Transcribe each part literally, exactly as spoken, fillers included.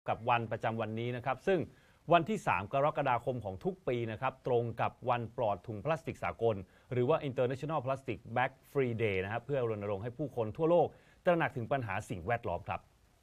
กับวันประจำวันนี้นะครับซึ่งวันที่สามกรกฎาคมของทุกปีนะครับตรงกับวันปลอดถุงพลาสติกสากลหรือว่า International Plastic Bag Free Day นะครับเพื่อรณรงค์ให้ผู้คนทั่วโลกตระหนักถึงปัญหาสิ่งแวดล้อมครับ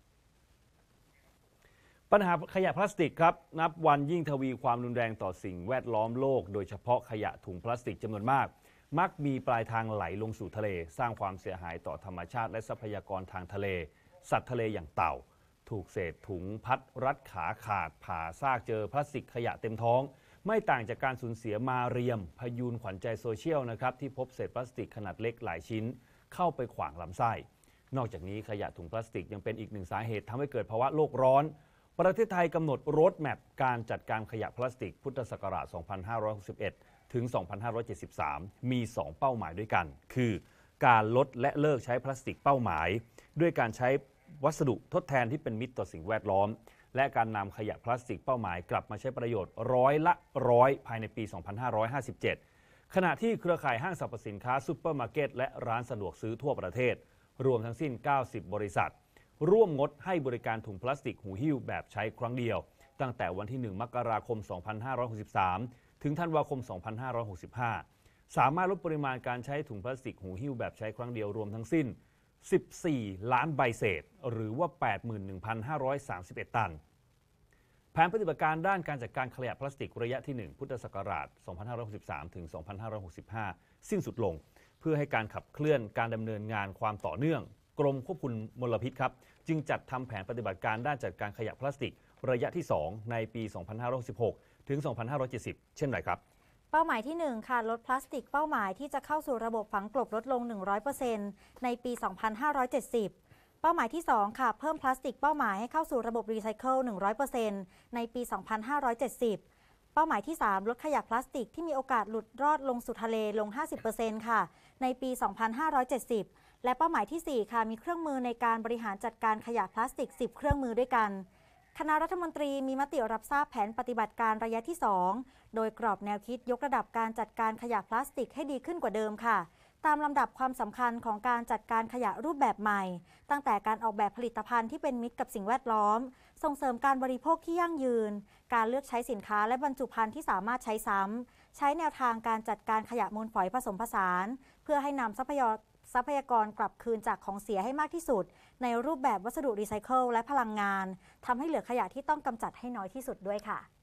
ปัญหาขยะพลาสติกครับนับวันยิ่งทวีความรุนแรงต่อสิ่งแวดล้อมโลกโดยเฉพาะขยะถุงพลาสติกจำนวนมากมักมีปลายทางไหลลงสู่ทะเลสร้างความเสียหายต่อธรรมชาติและทรัพยากรทางทะเลสัตว์ทะเลอย่างเต่าถูกเศษถุงพัดรัดขาขาดผ่าซากเจอพลาสติกขยะเต็มท้องไม่ต่างจากการสูญเสียมาเรียมพยูนขวัญใจโซเชียลนะครับที่พบเศษพลาสติกขนาดเล็กหลายชิ้นเข้าไปขวางลำไส้นอกจากนี้ขยะถุงพลาสติกยังเป็นอีกหนึ่งสาเหตุทำให้เกิดภาวะโลกร้อนประเทศไทยกำหนดโรดแมปการจัดการขยะพลาสติกพุทธศักราช สองพันห้าร้อยหกสิบเอ็ด ถึง สองพันห้าร้อยเจ็ดสิบสาม มี สอง เป้าหมายด้วยกัน คือการลดและเลิกใช้พลาสติกเป้าหมายด้วยการใช้วัสดุทดแทนที่เป็นมิตรต่อสิ่งแวดล้อมและการนำขยะพลาสติกเป้าหมายกลับมาใช้ประโยชน์ร้อยละร้อยภายในปี สองพันห้าร้อยห้าสิบเจ็ด ขณะที่เครือข่ายห้างสรรพสินค้าซุปเปอร์มาร์เก็ตและร้านสะดวกซื้อทั่วประเทศรวมทั้งสิ้น เก้าสิบ บริษัทร่วมงดให้บริการถุงพลาสติกหูหิ้วแบบใช้ครั้งเดียวตั้งแต่วันที่ หนึ่ง มกราคม สองพันห้าร้อยหกสิบสาม ถึงธันวาคม สองพันห้าร้อยหกสิบห้า สามารถลดปริมาณการใช้ถุงพลาสติกหูหิ้วแบบใช้ครั้งเดียวรวมทั้งสิ้น สิบสี่ ล้านใบเศษหรือว่า แปดหมื่นหนึ่งพันห้าร้อยสามสิบเอ็ด ตันแผนปฏิบัติการด้านการจัดการขยะพลาสติกระยะที่ หนึ่ง พุทธศักราช สองพันห้าร้อยหกสิบสาม ถึง สองพันห้าร้อยหกสิบห้า สิ้นสุดลงเพื่อให้การขับเคลื่อนการดำเนินงานความต่อเนื่องกรมควบคุมมลพิษครับจึงจัดทำแผนปฏิบัติการด้านจัดการขยะพลาสติกระยะที่ สอง ในปี สองพันห้าร้อยหกสิบหก ถึง สองพันห้าร้อยเจ็ดสิบ เช่นไรครับเป้าหมายที่ หนึ่ง ค่ะลดพลาสติกเป้าหมายที่จะเข้าสู่ระบบฝังกลบลดลง หนึ่งร้อยเปอร์เซ็นต์ ในปี สองพันห้าร้อยเจ็ดสิบ เป้าหมายที่ สอง ค่ะเพิ่มพลาสติกเป้าหมายให้เข้าสู่ระบบรีไซเคิล หนึ่งร้อยเปอร์เซ็นต์ ในปี สองพันห้าร้อยเจ็ดสิบ เป้าหมายที่ สาม ลดขยะพลาสติกที่มีโอกาสหลุดรอดลงสู่ทะเลลง ห้าสิบเปอร์เซ็นต์ ค่ะในปี สองพันห้าร้อยเจ็ดสิบ และเป้าหมายที่ สี่ ค่ะมีเครื่องมือในการบริหารจัดการขยะพลาสติก สิบ เครื่องมือด้วยกันคณะรัฐมนตรีมีมติรับทราบแผนปฏิบัติการระยะที่ สอง โดยกรอบแนวคิดยกระดับการจัดการขยะพลาสติกให้ดีขึ้นกว่าเดิมค่ะตามลำดับความสำคัญของการจัดการขยะรูปแบบใหม่ตั้งแต่การออกแบบผลิตภัณฑ์ที่เป็นมิตรกับสิ่งแวดล้อมส่งเสริมการบริโภคที่ยั่งยืนการเลือกใช้สินค้าและบรรจุภัณฑ์ที่สามารถใช้ซ้ำใช้แนวทางการจัดการขยะมูลฝอยผสมผสานเพื่อให้นำทรัพยากรทรัพยากรกลับคืนจากของเสียให้มากที่สุดในรูปแบบวัสดุรีไซเคิลและพลังงานทำให้เหลือขยะที่ต้องกำจัดให้น้อยที่สุดด้วยค่ะ